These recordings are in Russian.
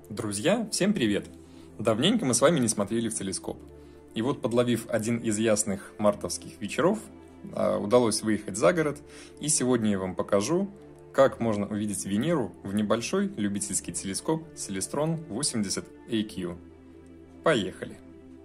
Друзья, всем привет! Давненько мы с вами не смотрели в телескоп. И вот, подловив один из ясных мартовских вечеров, удалось выехать за город, и сегодня я вам покажу, как можно увидеть Венеру в небольшой любительский телескоп Celestron 80 AQ. Поехали!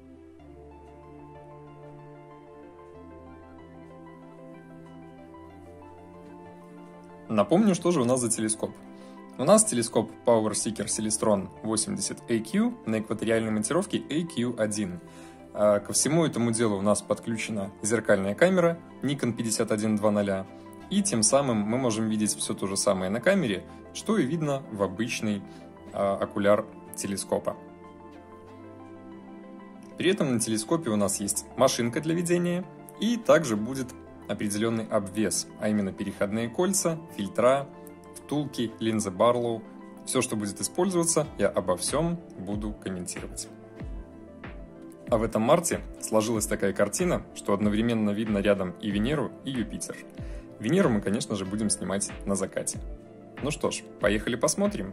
Напомню, что же у нас за телескоп. У нас телескоп Power Seeker Celestron 80 AQ на экваториальной монтировке AQ1. Ко всему этому делу у нас подключена зеркальная камера Nikon 5120, и тем самым мы можем видеть все то же самое на камере, что и видно в обычный окуляр телескопа. При этом на телескопе у нас есть машинка для ведения, и также будет определенный обвес, а именно переходные кольца, фильтра, втулки, линзы Барлоу. Все, что будет использоваться, я обо всем буду комментировать. А в этом марте сложилась такая картина, что одновременно видно рядом и Венеру, и Юпитер. Венеру мы, конечно же, будем снимать на закате. Ну что ж, поехали посмотрим.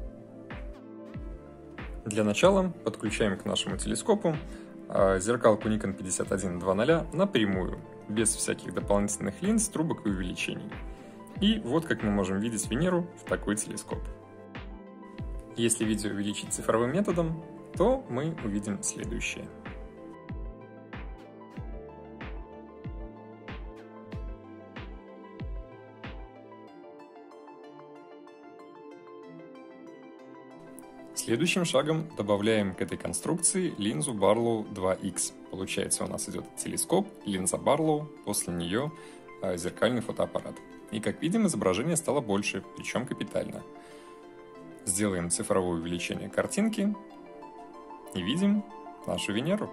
Для начала подключаем к нашему телескопу зеркалку Nikon 5120 напрямую, без всяких дополнительных линз, трубок и увеличений. И вот как мы можем видеть Венеру в такой телескоп. Если видео увеличить цифровым методом, то мы увидим следующее. Следующим шагом добавляем к этой конструкции линзу Barlow 2X. Получается, у нас идет телескоп, линза Barlow, после нее зеркальный фотоаппарат. И как видим, изображение стало больше, причем капитально. Сделаем цифровое увеличение картинки и видим нашу Венеру.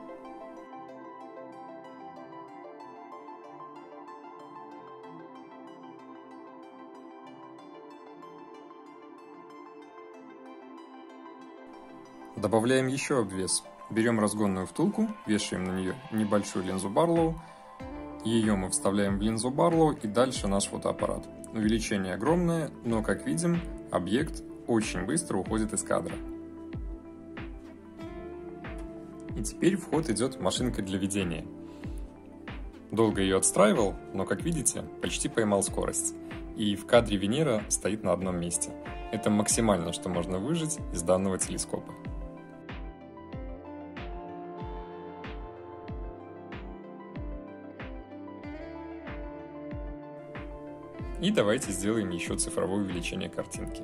Добавляем еще обвес. Берем разгонную втулку, вешаем на нее небольшую линзу Barlow. Ее мы вставляем в линзу Barlow и дальше наш фотоаппарат. Увеличение огромное, но, как видим, объект очень быстро уходит из кадра. И теперь в ход идет машинка для ведения. Долго ее отстраивал, но, как видите, почти поймал скорость. И в кадре Венера стоит на одном месте. Это максимально, что можно выжать из данного телескопа. И давайте сделаем еще цифровое увеличение картинки.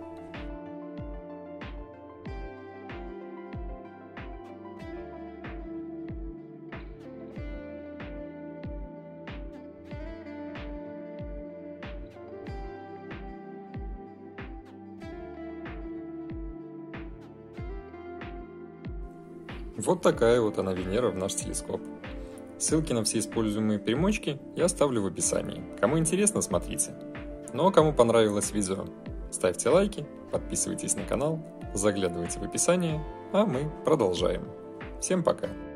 Вот такая вот она, Венера, в наш телескоп. Ссылки на все используемые примочки я оставлю в описании. Кому интересно, смотрите. Ну а кому понравилось видео, ставьте лайки, подписывайтесь на канал, заглядывайте в описание, а мы продолжаем. Всем пока!